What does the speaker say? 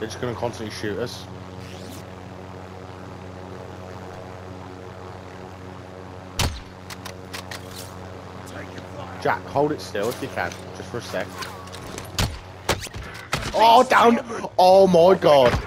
They're just gonna constantly shoot us. Jack, hold it still if you can, just for a sec. Oh, down! Oh my god!